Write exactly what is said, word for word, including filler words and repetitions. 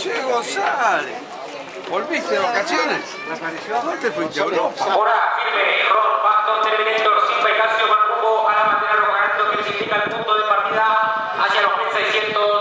Che González, ¿volviste de vacaciones? ¿Dónde fuiste a Europa? Ahora firme, Ron, Bastón, Terminator, Simba y Casio van rumbo a la bandera roja, que significa el punto de partida hacia los mil seiscientos.